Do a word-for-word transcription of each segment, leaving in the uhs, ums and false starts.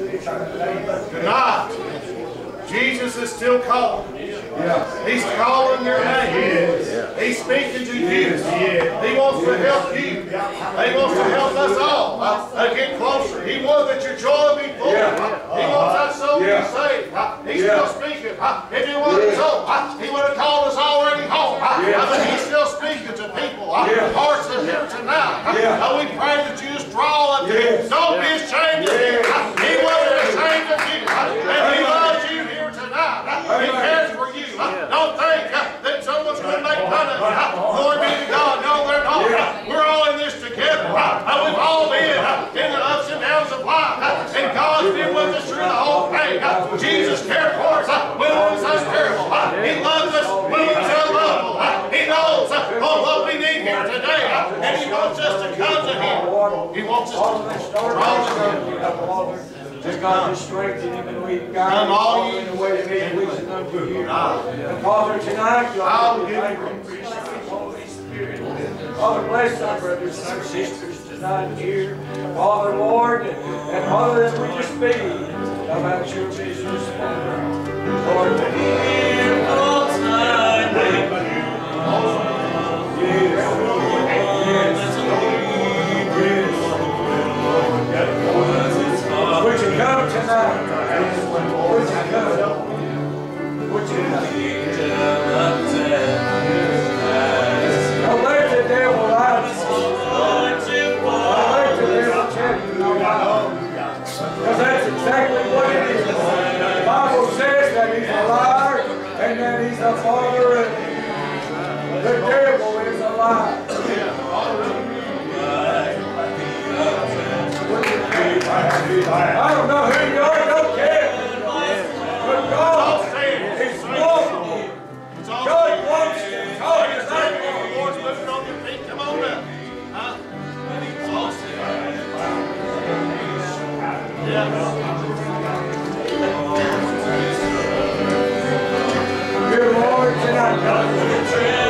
Tonight, Jesus is still calling. He's calling your name. He's speaking to you. He wants to help you. He wants to help us all uh, get closer. He wants that your joy be full. Uh, he wants that soul to be saved. Uh, he's still speaking. Uh, if he wasn't so, uh, he would have called us already home. Uh, but he's still speaking to people. Uh, hearts are here tonight. Uh, uh, we pray that you just draw up to him. Don't be ashamed of him. Uh, he wasn't ashamed of you. Uh, and he loves you here tonight. Uh, he cares for you. Uh, don't think uh, that someone's going to make fun of you. Uh, glory be to God. No, they're not. Uh, we're all in this together. Uh, uh, we've all been uh, in the ups and downs of life. Uh, and God's been with us through the whole thing. Uh, Jesus cared for us uh, when it was unbearable. Uh, he loves us when it was unlovable. Uh, he knows uh, oh, what we need here today. Uh, and He wants us to come to Him. He wants us to draw to Him. Just God to strengthen him and we guide him in the way that he wishes unto you. And Father, tonight, God, we thank you for your Holy Spirit. Father, bless our brothers and our sisters tonight here. Father, Lord, and, and Father, that we just be about your business, Father. Lord, that in all time, would you come tonight? Would you come? Would you come? Don't let the devil lie. Don't let the devil tell you no lie. Because that's exactly what it is. The Bible says that he's a liar and that he's a father and the devil is a liar. I don't know who you are, don't care. But God is wanting. God wants you. God is able. The Lord's moving on your feet. Come on up. Huh? Dear Lord, tonight, God.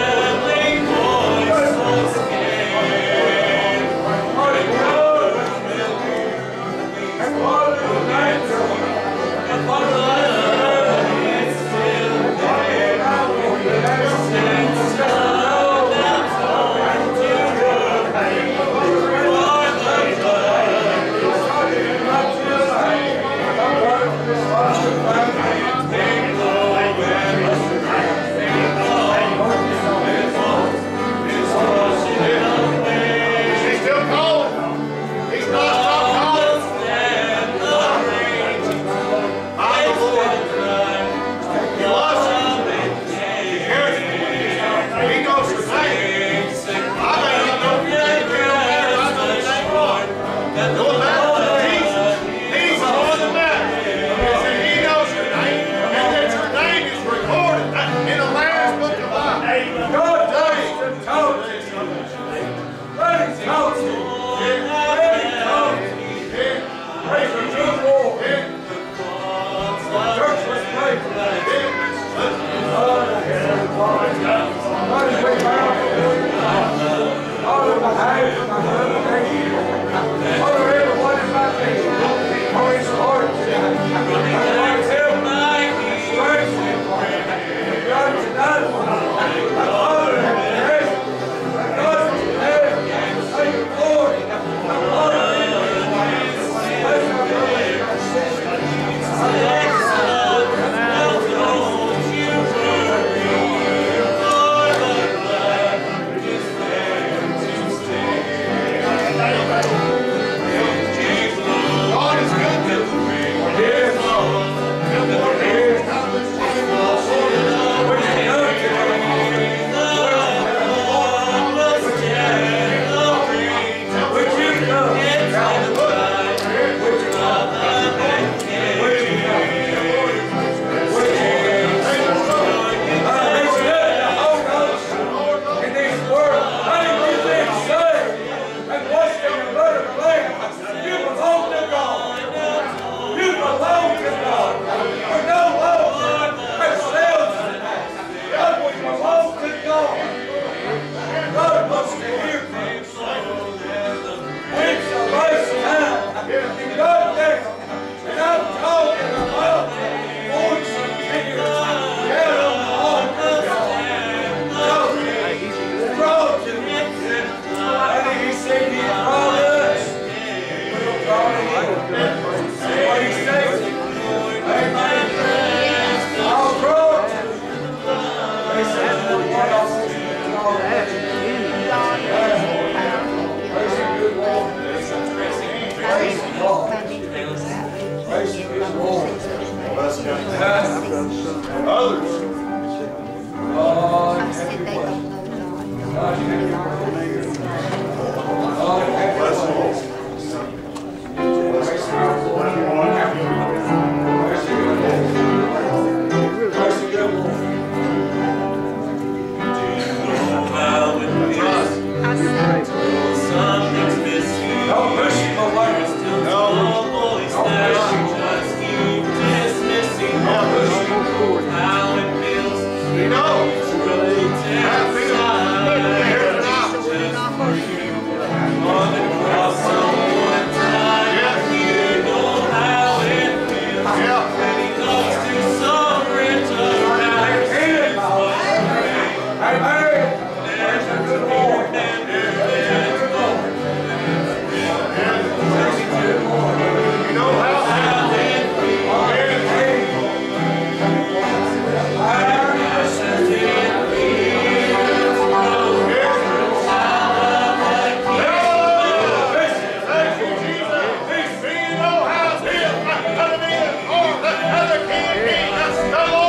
Others. Oh, Bless the Lord. Something's missing. No mercy, no life. No voice that just keep dismissing. No mercy. How it feels. He knows. Really How it feels. Here's an hour. on the cross someone died. Yeah. You know how it feels. Yeah. When he comes to surrender. Amen. Praise the good Lord. You know how it feels.